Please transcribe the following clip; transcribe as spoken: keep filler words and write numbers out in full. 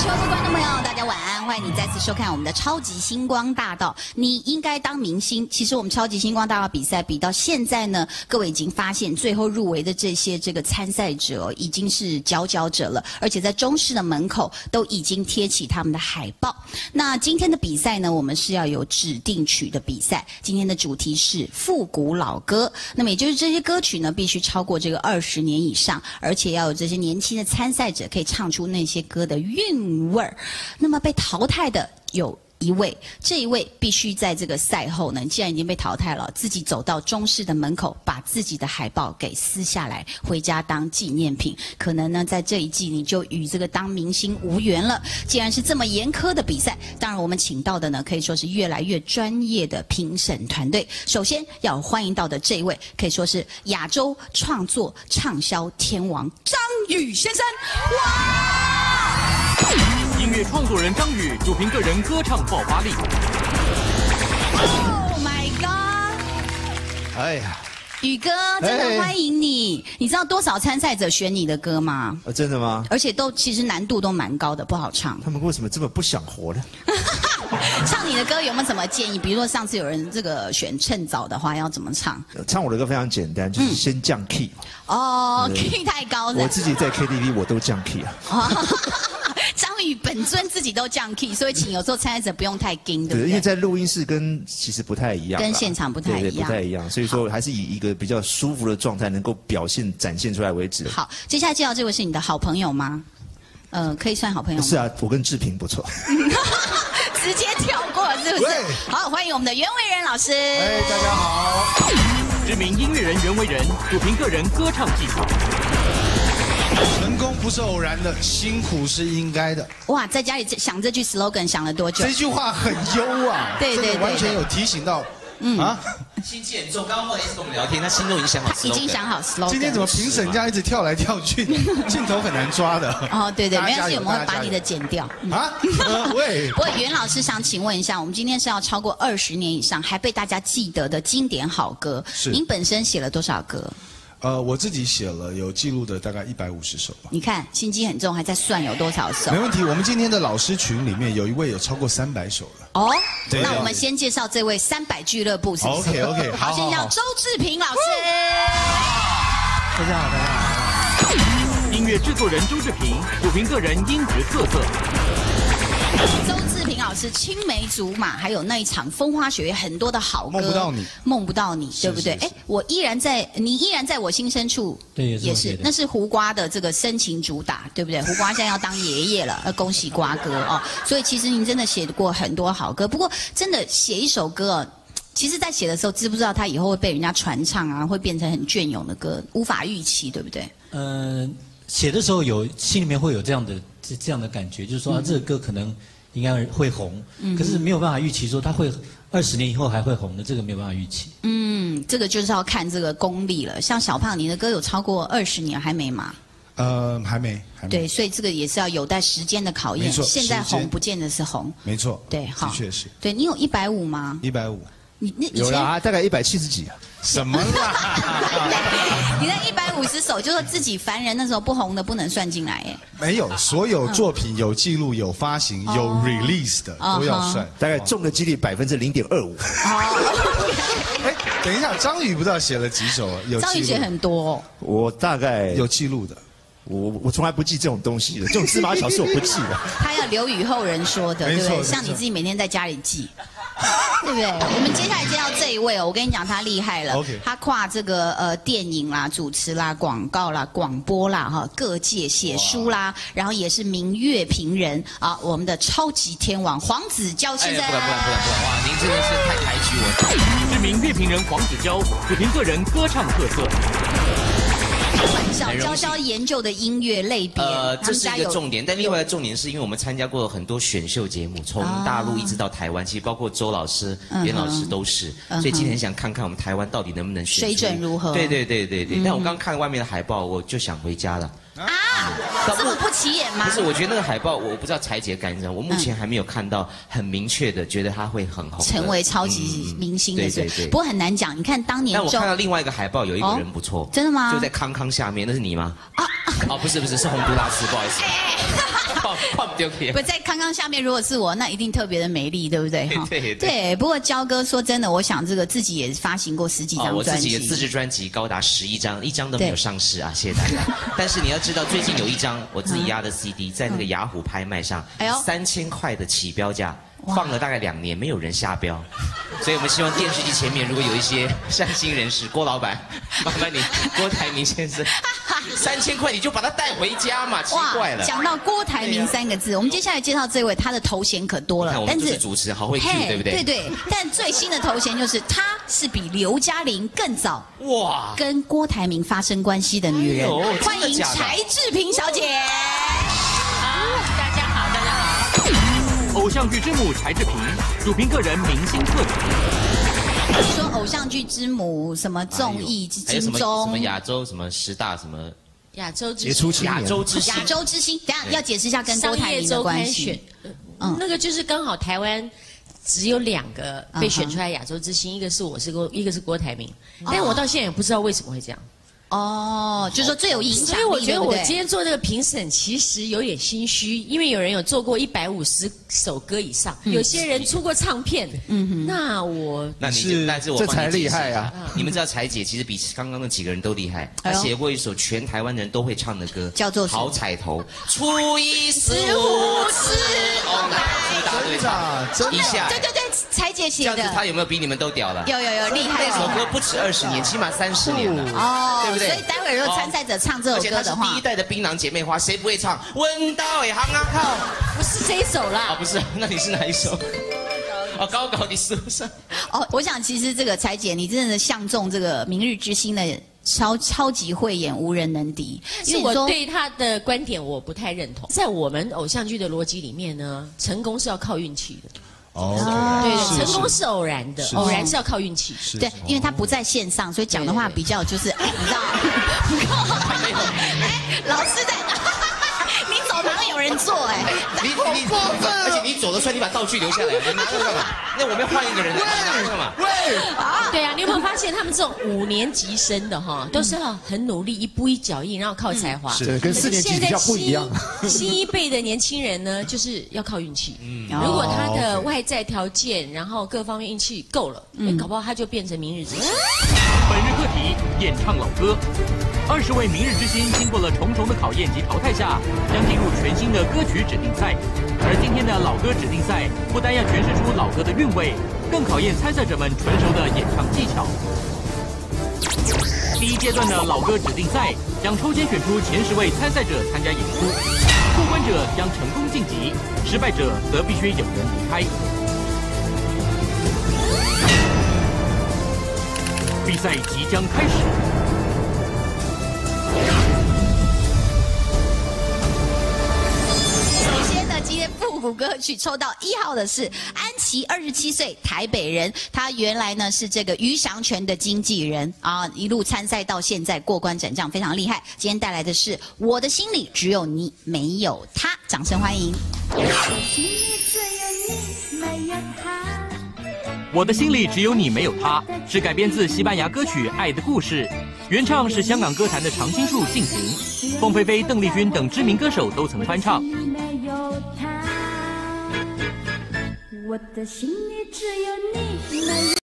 所有的观众朋友，大家晚安，欢迎你再次收看我们的超级星光大道。你应该当明星。其实我们超级星光大道比赛比到现在呢，各位已经发现最后入围的这些这个参赛者、哦、已经是佼佼者了，而且在中视的门口都已经贴起他们的海报。那今天的比赛呢，我们是要有指定曲的比赛。今天的主题是复古老歌，那么也就是这些歌曲呢，必须超过这个二十年以上，而且要有这些年轻的参赛者可以唱出那些歌的韵味儿。那么被淘汰的有一位，这一位必须在这个赛后呢，既然已经被淘汰了，自己走到中视的门口，把自己的海报给撕下来，回家当纪念品。可能呢，在这一季你就与这个当明星无缘了。既然是这么严苛的比赛，当然我们请到的呢，可以说是越来越专业的评审团队。首先要欢迎到的这一位，可以说是亚洲创作畅销天王张宇先生。哇！ 音乐创作人张宇主凭个人歌唱爆发力。 Oh my god！ 哎呀， 宇哥，真的欢迎你。你知道多少参赛者选你的歌吗？ 啊，真的吗？ 而且都其实难度都蛮高的，不好唱。 他们为什么这么不想活呢？ 唱你的歌有没有什么建议？比如说上次有人这个选趁早的话，要怎么唱？ 唱我的歌非常简单，就是先降 key。 哦 ，key 太高了。 我自己在 K T V 我都降 key 啊。 张宇本尊自己都降 key， 所以请有时候参赛者不用太惊，对不对？ 因为在录音室跟其实不太一样， 跟现场不太一样， 对对，不太一样，所以说还是以一个比较舒服的状态能够表现展现出来为止。 好，接下来介绍这位是你的好朋友吗？呃，可以算好朋友吗？ 是啊，我跟志平不错。 直接跳过是不是？好，欢迎我们的袁惟仁老师。 哎，大家好。 知名音乐人袁惟仁主凭个人歌唱技巧。 成功不是偶然的，辛苦是应该的。 哇，在家里想这句 slogan 想了多久？ 这句话很优啊， 对对对， 完全有提醒到。 嗯啊， 心机很重。刚刚后来一直跟我们聊天，他心中已经想好 slogan， 已经想好 slogan。 今天怎么评审这样一直跳来跳去，镜头很难抓的。 哦，对对，没关系，我们会把你的剪掉。 啊？喂。 不过袁老师想请问一下，我们今天是要超过二十年以上还被大家记得的经典好歌， 是您本身写了多少歌？ 呃，我自己写了有记录的大概一百五十首吧。 你看心机很重，还在算有多少首？ 没问题，我们今天的老师群里面有一位有超过三百首了。 哦，那我们先介绍这位三百俱乐部是不是 ？OK OK， 好，先叫周志平老师。 大家好，大家好。 音乐制作人周志平主凭个人音质特色。 周志平老师青梅竹马，还有那一场风花雪月，很多的好歌。 梦不到你， 梦不到你，对不对？哎，我依然在，你依然在我心深处。 对， 也是，那是胡瓜的这个深情主打，对不对？胡瓜现在要当爷爷了，呃，恭喜瓜哥哦。所以其实您真的写过很多好歌，不过真的写一首歌哦，其实在写的时候，知不知道他以后会被人家传唱啊，会变成很隽永的歌，无法预期，对不对？ 嗯、呃，写的时候有心里面会有这样的这这样的感觉，就是说、嗯啊、这个歌可能应该会红，嗯、可是没有办法预期说它会二十年以后还会红的，这个没有办法预期。 嗯，这个就是要看这个功力了。像小胖，你的歌有超过二十年还没吗？ 呃，还没，还没。 对，所以这个也是要有待时间的考验。 没错， 现在红不见得是红。 没错。 对，好， 的确是。 对你有一百五吗？ 一百五。 你那有啦，大概一百七十几啊。 什么啦？ 你那一百五十首，就说自己凡人那时候不红的不能算进来耶。 没有，所有作品有记录、有发行、有 release 的都要算， 大概中的几率百分之零点二五。 哦。哎，等一下，张宇不知道写了几首？有张宇写很多。 我大概有记录的。 我我从来不记这种东西的，这种芝麻小事我不记的。 他要留与后人说的，对不对？像你自己每天在家里记。对不对？我们接下来介绍这一位哦，我跟你讲，他厉害了。 Okay. 他跨这个呃电影啦、主持啦、广告啦、广播啦哈，各界写书啦，然后也是名乐评人啊，我们的超级天王黄子佼先生。 哎，不敢不敢不敢不敢！哇，您真的是太抬举我。 知名乐评人黄子佼主凭个人歌唱特色。 玩笑，佼佼研究的音乐类别， 呃，这是一个重点，但另外的重点是因为我们参加过很多选秀节目，从大陆一直到台湾，其实包括周老师、袁老师都是，所以今天很想看看我们台湾到底能不能选水准如何？ 对对对对对。但我刚看外面的海报，我就想回家了。 啊，这么不起眼吗？ 不是，我觉得那个海报，我不知道柴姐感觉，我目前还没有看到很明确的，觉得他会很红， 成为超级明星的。 对对对。 不过很难讲，你看当年。 但我看到另外一个海报，有一个人不错。 真的吗？ 就在康康下面，那是你吗？ 啊。 哦，不是不是，是洪都拉斯，不好意思。换换不丢可以。 不在康康下面，如果是我，那一定特别的美丽，对不对？ 对对对。不过焦哥说真的，我想这个自己也发行过十几张专辑。 哦，我自己的自制专辑高达十一张，一张都没有上市啊，谢谢大家。但是你要知道，最近有一张我自己压的 C D， 在那个雅虎拍卖上，三千块的起标价。放了大概两年，没有人下标，所以我们希望电视机前面如果有一些善心人士，郭老板，麻烦你，郭台铭先生，三千块你就把它带回家嘛，奇怪了。 讲到郭台铭三个字，我们接下来介绍这位，他的头衔可多了， 但是主持人好会 Q， 对不对？ 对对，但最新的头衔就是她是比刘嘉玲更早哇跟郭台铭发生关系的女人，欢迎柴智屏小姐。 偶像剧之母柴智屏，主评个人明星特辑。 说偶像剧之母，什么综艺金钟， 什么亚洲什么十大什么亚洲之星， 亚洲之星， 亚洲之星。等下要解释一下跟郭台铭的关系。 嗯，那个就是刚好台湾只有两个被选出来亚洲之星，一个是我是郭，一个是郭台铭。但我到现在也不知道为什么会这样。 哦，就是说最有影响力， 所以我觉得我今天做这个评审其实有点心虚，因为有人有做过一百五十首歌以上，嗯、有些人出过唱片，嗯哼，那我那你是，但是我这才厉害啊！ 你们知道柴姐其实比刚刚那几个人都厉害，她写过一首全台湾人都会唱的歌， 叫做《 好彩头》，初一十五吃哦，来一大堆唱，一下， 对对对，柴姐写的， 这样子她有没有比你们都屌了？ 有有有，厉害！ 那首歌不止二十年，起码三十年了，哦，对不对？ 所以待会如果参赛者唱这首歌的话， 第一代的槟榔姐妹花，谁不会唱？闻到也行啊靠！ 不是这一首啦。 啊，不是，那你是哪一首？哦，高高的树上。 哦，我想其实这个柴姐，你真的相中这个明日之星的超超级慧眼，无人能敌。 因为我对她的观点我不太认同，在我们偶像剧的逻辑里面呢，成功是要靠运气的。 哦， 对，成功是偶然的，偶然是要靠运气。 对，因为他不在线上，所以讲的话比较就是，你知道，哎，老师在哪？你走旁有人坐，哎， 你你而且你走得出来，你把道具留下来，你拿这个干嘛？那我们换一个人，拿这个干嘛？ 喂，对啊，你有没有发现他们这种五年级生的哈，都是很努力，一步一脚印，然后靠才华。 是跟四年级比较不一样。 新一辈的年轻人呢，就是要靠运气。嗯，如果他的外在条件，然后各方面运气够了，哎，搞不好他就变成明日之星。 本日课题：演唱老歌。二十位明日之星经过了重重的考验及淘汰下，将进入全新的歌曲指定赛。而今天的老歌指定赛，不单要诠释出老歌的韵味，更考验参赛者们纯熟的演唱技巧。第一阶段的老歌指定赛将抽签选出前十位参赛者参加演出，过关者将成功晋级，失败者则必须有人离开。比赛即将开始。 首先呢，今天复古歌曲抽到一号的是安琪，二十七岁，台北人。他原来呢是这个余祥全的经纪人啊，一路参赛到现在过关斩将，非常厉害。今天带来的是《我的心里只有你没有他》，掌声欢迎。 我的心里只有你没有他，是改编自西班牙歌曲《爱的故事》，原唱是香港歌坛的常青树敬亭，凤飞飞、邓丽君等知名歌手都曾翻唱。 我的心里只有你没有